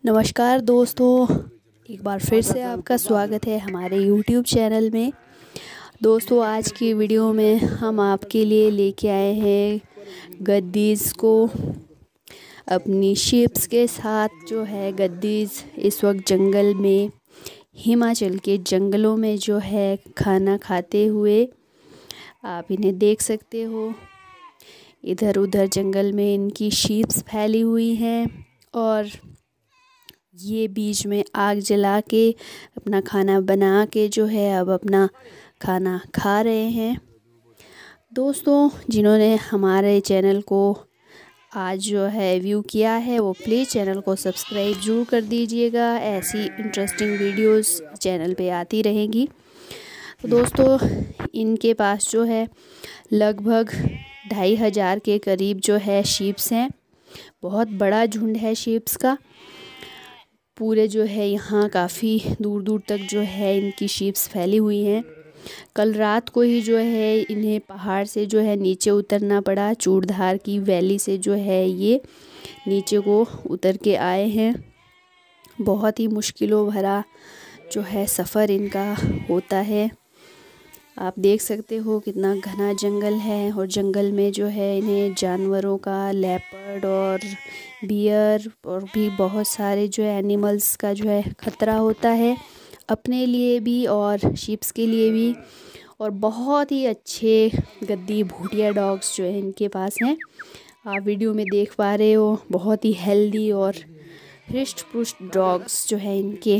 नमस्कार दोस्तों, एक बार फिर से आपका स्वागत है हमारे YouTube चैनल में। दोस्तों, आज की वीडियो में हम आपके लिए लेके आए हैं गद्दीज़ को अपनी शिप्स के साथ। जो है गद्दीज़ इस वक्त जंगल में, हिमाचल के जंगलों में जो है खाना खाते हुए आप इन्हें देख सकते हो। इधर उधर जंगल में इनकी शिप्स फैली हुई हैं और ये बीच में आग जला के अपना खाना बना के जो है अब अपना खाना खा रहे हैं। दोस्तों, जिन्होंने हमारे चैनल को आज जो है व्यू किया है वो प्लीज़ चैनल को सब्सक्राइब ज़रूर कर दीजिएगा। ऐसी इंटरेस्टिंग वीडियोस चैनल पे आती रहेंगी। तो दोस्तों, इनके पास जो है लगभग 2500 के करीब जो है शीप्स हैं। बहुत बड़ा झुंड है शीप्स का। पूरे जो है यहाँ काफ़ी दूर दूर तक जो है इनकी शीप्स फैली हुई हैं। कल रात को ही जो है इन्हें पहाड़ से जो है नीचे उतरना पड़ा। चूड़धार की वैली से जो है ये नीचे को उतर के आए हैं। बहुत ही मुश्किलों भरा जो है सफ़र इनका होता है। आप देख सकते हो कितना घना जंगल है और जंगल में जो है इन्हें जानवरों का, लेपर्ड और बियर और भी बहुत सारे जो है एनिमल्स का जो है ख़तरा होता है, अपने लिए भी और शीप्स के लिए भी। और बहुत ही अच्छे गद्दी भूटिया डॉग्स जो है इनके पास हैं। आप वीडियो में देख पा रहे हो, बहुत ही हेल्दी और हृष्ट पुष्ट डॉग्स जो है इनके।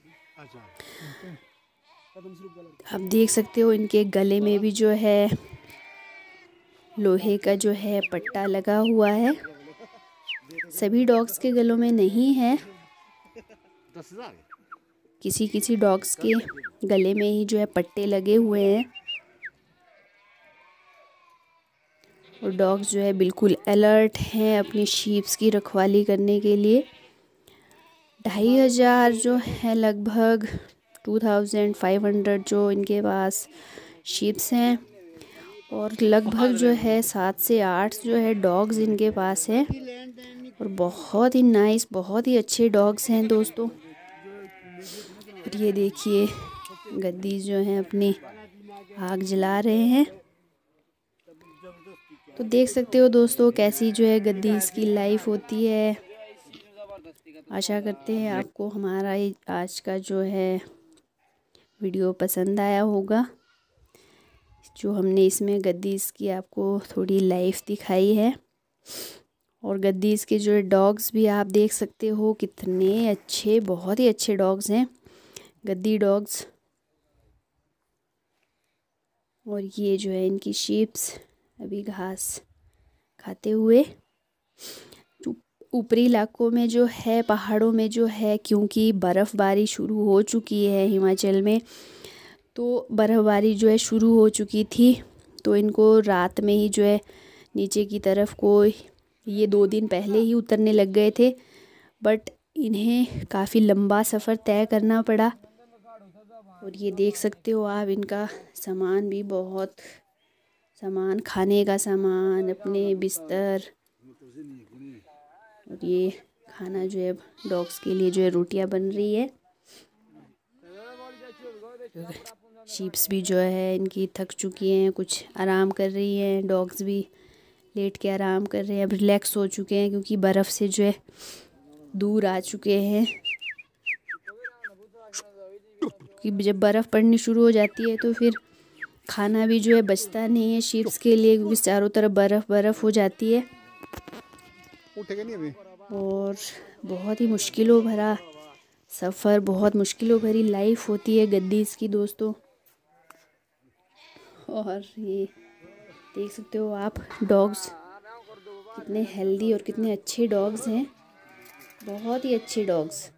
आप देख सकते हो इनके गले में भी जो है लोहे का जो है पट्टा लगा हुआ है। सभी डॉग्स के गलों में नहीं है, किसी किसी डॉग्स के गले में ही जो है पट्टे लगे हुए हैं। और डॉग्स जो है बिल्कुल अलर्ट हैं अपनी शीप्स की रखवाली करने के लिए। 2500 जो है लगभग 2500 जो इनके पास शीप्स हैं और लगभग जो है 7 से 8 जो है डॉग्स इनके पास हैं। और बहुत ही नाइस, बहुत ही अच्छे डॉग्स हैं दोस्तों। और ये देखिए गद्दी जो हैं अपनी आग जला रहे हैं। तो देख सकते हो दोस्तों कैसी जो है गद्दीज़ की लाइफ होती है। आशा करते हैं आपको हमारा आज का जो है वीडियो पसंद आया होगा। जो हमने इसमें गद्दीज़ की आपको थोड़ी लाइफ दिखाई है। और गद्दीज़ के जो डॉग्स भी आप देख सकते हो कितने अच्छे, बहुत ही अच्छे डॉग्स हैं गद्दी डॉग्स। और ये जो है इनकी शीप्स अभी घास खाते हुए। ऊपरी इलाकों में जो है, पहाड़ों में जो है, क्योंकि बर्फ़बारी शुरू हो चुकी है हिमाचल में, तो बर्फ़बारी जो है शुरू हो चुकी थी। तो इनको रात में ही जो है नीचे की तरफ को ये 2 दिन पहले ही उतरने लग गए थे। बट इन्हें काफ़ी लंबा सफ़र तय करना पड़ा। और ये देख सकते हो आप इनका सामान भी, बहुत सामान, खाने का सामान, अपने बिस्तर। और ये खाना जो है डॉग्स के लिए जो है रोटियां बन रही है। शीप्स भी जो है इनकी थक चुकी हैं, कुछ आराम कर रही हैं। डॉग्स भी लेट के आराम कर रहे हैं, अब रिलैक्स हो चुके हैं क्योंकि बर्फ़ से जो है दूर आ चुके हैं। कि जब बर्फ़ पड़नी शुरू हो जाती है तो फिर खाना भी जो है बचता नहीं है शीप्स के लिए, क्योंकि चारों तरफ बर्फ़ हो जाती है। और बहुत ही मुश्किलों भरा सफ़र, बहुत मुश्किलों भरी लाइफ होती है गद्दीज़ की दोस्तों। और ये देख सकते हो आप डॉग्स कितने हेल्दी और कितने अच्छे डॉग्स हैं। बहुत ही अच्छे डॉग्स,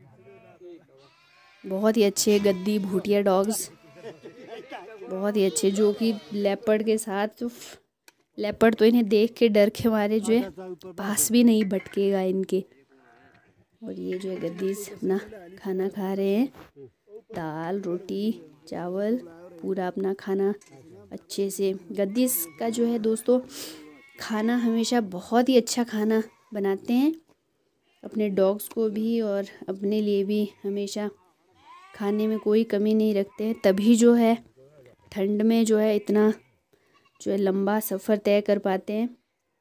बहुत ही अच्छे गद्दी भूटिया डॉग्स, बहुत ही अच्छे। जो कि लेपर्ड के साथ, तो लेपर्ड तो इन्हें देख के डर के मारे जो है पास भी नहीं भटकेगा इनके। और ये जो है गद्दीज़ अपना खाना खा रहे हैं, दाल, रोटी, चावल, पूरा अपना खाना अच्छे से। गद्दीज़ का जो है दोस्तों खाना हमेशा बहुत ही अच्छा खाना बनाते हैं। अपने डॉग्स को भी और अपने लिए भी हमेशा खाने में कोई कमी नहीं रखते हैं, तभी जो है ठंड में जो है इतना जो है लंबा सफ़र तय कर पाते हैं।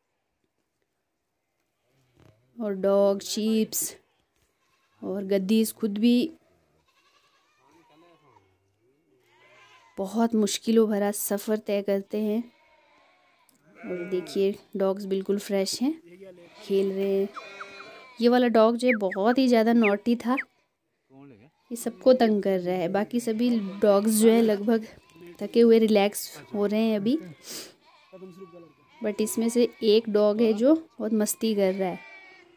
और डॉग, शीप्स और गद्दीज़ खुद भी बहुत मुश्किलों भरा सफ़र तय करते हैं। और देखिए डॉग्स बिल्कुल फ्रेश हैं, खेल रहे हैं। ये वाला डॉग जो है बहुत ही ज़्यादा नॉटी था, ये सबको तंग कर रहा है। बाकी सभी डॉग्स जो है लगभग थके हुए रिलैक्स हो रहे हैं अभी, बट इसमें से एक डॉग है जो बहुत मस्ती कर रहा है।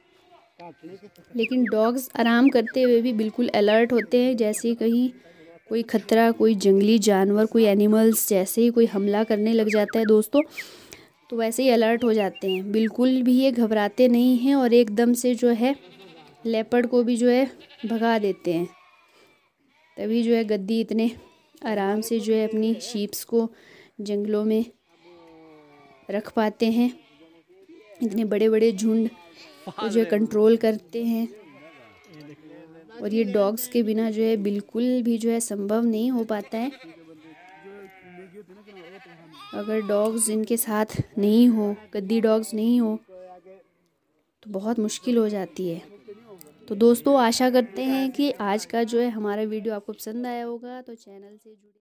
लेकिन डॉग्स आराम करते हुए भी बिल्कुल अलर्ट होते हैं, जैसे कहीं कोई खतरा, कोई जंगली जानवर, कोई एनिमल्स जैसे ही कोई हमला करने लग जाता है दोस्तों, तो वैसे ही अलर्ट हो जाते हैं। बिल्कुल भी ये घबराते नहीं हैं और एकदम से जो है लेपर्ड को भी जो है भगा देते हैं। तभी जो है गद्दी इतने आराम से जो है अपनी शीप्स को जंगलों में रख पाते हैं, इतने बड़े बड़े झुंड को जो है कंट्रोल करते हैं। और ये डॉग्स के बिना जो है बिल्कुल भी जो है संभव नहीं हो पाता है। अगर डॉग्स इनके साथ नहीं हो, गद्दी डॉग्स नहीं हो, तो बहुत मुश्किल हो जाती है। तो दोस्तों आशा करते हैं कि आज का जो है हमारा वीडियो आपको पसंद आया होगा, तो चैनल से जुड़े